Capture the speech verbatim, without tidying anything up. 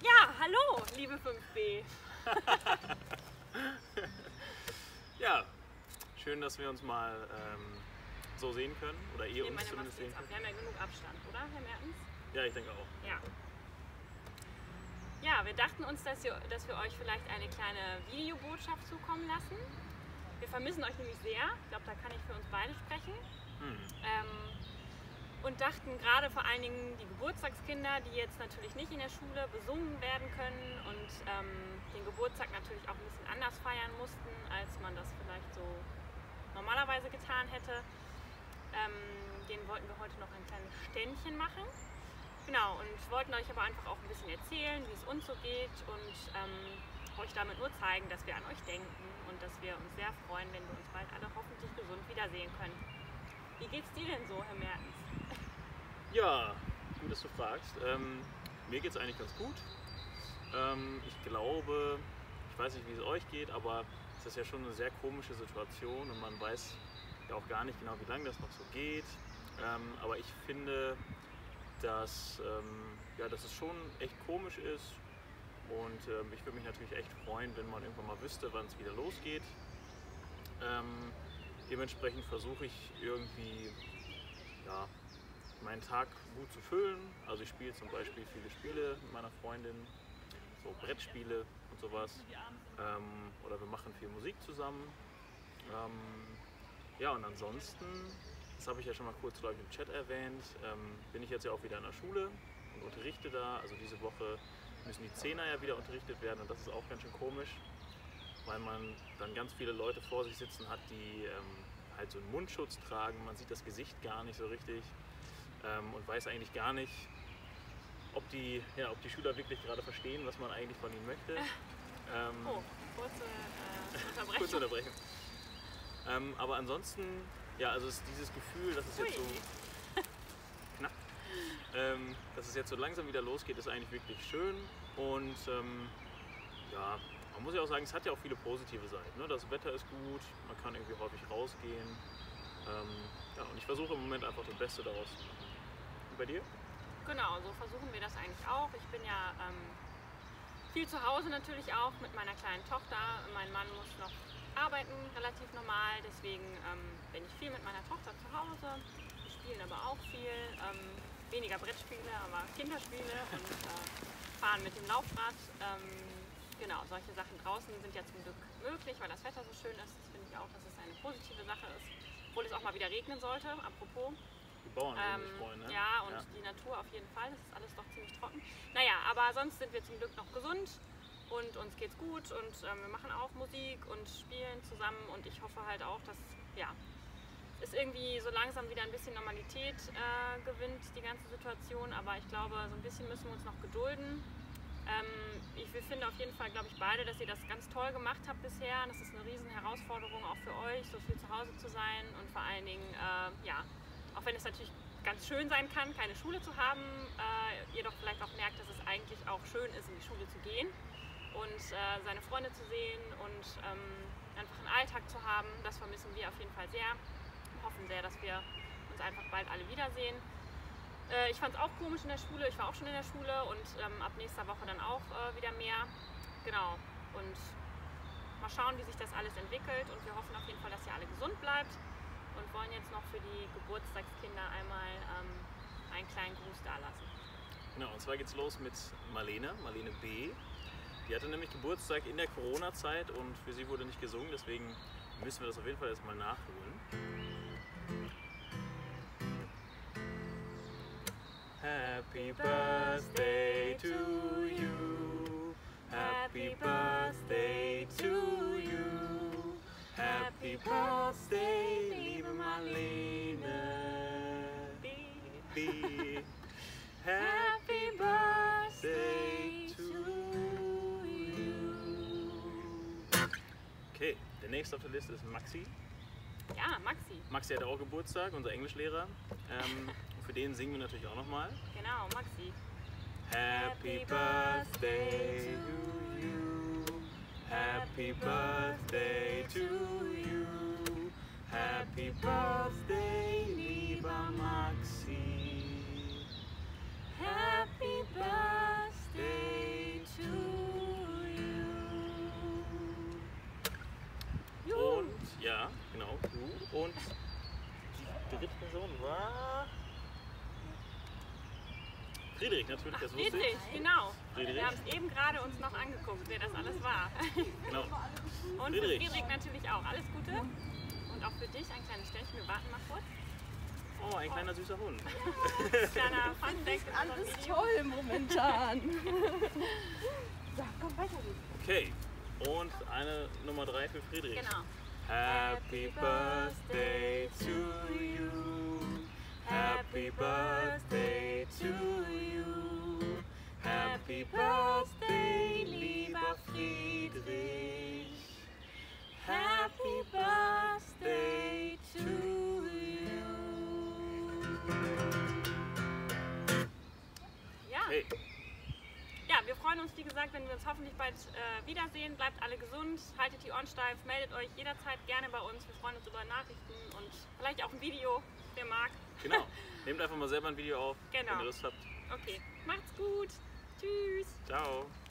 Ja, hallo, liebe fünf B. Ja, schön, dass wir uns mal ähm, so sehen können. Oder ihr uns zumindest sehen könnt. Wir haben ja genug Abstand, oder, Herr Mertens? Ja, ich denke auch. Ja. Ja, wir dachten uns, dass wir, dass wir euch vielleicht eine kleine Videobotschaft zukommen lassen. Wir vermissen euch nämlich sehr. Ich glaube, da kann ich für uns beide sprechen. Hm. Ähm, und dachten gerade vor allen Dingen die Geburtstagskinder, die jetzt natürlich nicht in der Schule besungen werden können und ähm, den Geburtstag natürlich auch ein bisschen anders feiern mussten, als man das vielleicht so normalerweise getan hätte. Ähm, denen wollten wir heute noch ein kleines Ständchen machen. Genau, und wollten euch aber einfach auch ein bisschen erzählen, wie es uns so geht und ähm, euch damit nur zeigen, dass wir an euch denken und dass wir uns sehr freuen, wenn wir uns bald alle hoffentlich gesund wiedersehen können. Wie geht's dir denn so, Herr Mertens? Ja, gut, dass du fragst. Ähm, mir geht es eigentlich ganz gut. Ähm, ich glaube, ich weiß nicht, wie es euch geht, aber es ist ja schon eine sehr komische Situation und man weiß ja auch gar nicht genau, wie lange das noch so geht. Ähm, aber ich finde, dass, ähm, ja, dass es schon echt komisch ist und ähm, ich würde mich natürlich echt freuen, wenn man irgendwann mal wüsste, wann es wieder losgeht. Ähm, dementsprechend versuche ich irgendwie, ja, meinen Tag gut zu füllen. Also ich spiele zum Beispiel viele Spiele mit meiner Freundin, so Brettspiele und sowas. Ähm, oder wir machen viel Musik zusammen. Ähm, ja, und ansonsten, das habe ich ja schon mal kurz, glaube ich, im Chat erwähnt, ähm, bin ich jetzt ja auch wieder in der Schule und unterrichte da. Also diese Woche müssen die Zehner ja wieder unterrichtet werden und das ist auch ganz schön komisch, weil man dann ganz viele Leute vor sich sitzen hat, die ähm, halt so einen Mundschutz tragen. Man sieht das Gesicht gar nicht so richtig ähm, und weiß eigentlich gar nicht, ob die, ja, ob die Schüler wirklich gerade verstehen, was man eigentlich von ihnen möchte. Ähm, Oh, kurze äh, Unterbrechung. kurze Unterbrechung. Ähm, aber ansonsten, ja, also ist dieses Gefühl, dass es jetzt so knapp, ähm, dass es jetzt so langsam wieder losgeht, ist eigentlich wirklich schön. Und ähm, ja, man muss ja auch sagen, es hat ja auch viele positive Seiten. Ne? Das Wetter ist gut, man kann irgendwie häufig rausgehen. Ähm, ja, und ich versuche im Moment einfach das Beste daraus zu machen. Und bei dir? Genau, so versuchen wir das eigentlich auch. Ich bin ja ähm, viel zu Hause natürlich auch mit meiner kleinen Tochter. Mein Mann muss noch arbeiten, relativ normal, deswegen ähm, bin ich viel mit meiner Tochter zu Hause. Wir spielen aber auch viel, ähm, weniger Brettspiele, aber Kinderspiele und äh, fahren mit dem Laufrad. Ähm, genau, solche Sachen draußen sind ja zum Glück möglich, weil das Wetter so schön ist. Das finde ich auch, dass es eine positive Sache ist, obwohl es auch mal wieder regnen sollte, apropos. Die Bauern würden Ähm, sich freuen, ne? ja, und Ja. die Natur auf jeden Fall, das ist alles doch ziemlich trocken. Naja, aber sonst sind wir zum Glück noch gesund und uns geht's gut und ähm, wir machen auch Musik und spielen zusammen und ich hoffe halt auch, dass ja, es irgendwie so langsam wieder ein bisschen Normalität äh, gewinnt, die ganze Situation, aber ich glaube, so ein bisschen müssen wir uns noch gedulden. Ähm, ich wir finden auf jeden Fall, glaube ich, beide, dass ihr das ganz toll gemacht habt bisher. Das ist eine riesen Herausforderung auch für euch, so viel zu Hause zu sein und vor allen Dingen, äh, ja, auch wenn es natürlich ganz schön sein kann, keine Schule zu haben, äh, ihr doch vielleicht auch merkt, dass es eigentlich auch schön ist, in die Schule zu gehen und äh, seine Freunde zu sehen und ähm, einfach einen Alltag zu haben. Das vermissen wir auf jeden Fall sehr. Wir hoffen sehr, dass wir uns einfach bald alle wiedersehen. Äh, ich fand es auch komisch in der Schule. Ich war auch schon in der Schule und ähm, ab nächster Woche dann auch äh, wieder mehr. Genau. Und mal schauen, wie sich das alles entwickelt. Und wir hoffen auf jeden Fall, dass ihr alle gesund bleibt. Und wollen jetzt noch für die Geburtstagskinder einmal ähm, einen kleinen Gruß dalassen. Genau, und zwar geht's los mit Marlene, Marlene B. Die hatte nämlich Geburtstag in der Corona-Zeit und für sie wurde nicht gesungen, deswegen müssen wir das auf jeden Fall erstmal nachholen. Happy Birthday to you, Happy Birthday to you, Happy Birthday, liebe Marlene B. Happy Birthday to you. Okay, der nächste auf der Liste ist Maxi. Ja, Maxi. Maxi hat auch Geburtstag, unser Englischlehrer. Ähm, für den singen wir natürlich auch nochmal. Genau, Maxi. Happy Birthday to you, Happy Birthday to you, Happy Birthday, lieber Maxi. Happy Birthday dritte Person war Friedrich, natürlich, Ach, das wusste Friedrich, ich. genau. Friedrich. Wir haben es eben gerade uns noch angeguckt, wer das alles war. Genau. Und Friedrich. für Friedrich natürlich auch. Alles Gute. Und auch für dich ein kleines Sternchen. Wir warten mal kurz. Oh, ein kleiner süßer Hund. Kleiner Funfact in unserem Alles Video. toll momentan. So, komm weiter. Okay, und eine Nummer drei für Friedrich. Genau. Happy Birthday to you. Happy Birthday to you. Happy Birthday, lieber Friedrich. Happy Birthday to you. Ja. Hey, Ja, wir freuen uns, wie gesagt, wenn wir uns hoffentlich bald äh, wiedersehen. Bleibt alle gesund, haltet die Ohren steif, meldet euch jederzeit gerne bei uns. Wir freuen uns über Nachrichten und vielleicht auch ein Video, wer mag. genau. Nehmt einfach mal selber ein Video auf, Genau. wenn ihr Lust habt. Okay, macht's gut. Tschüss. Ciao.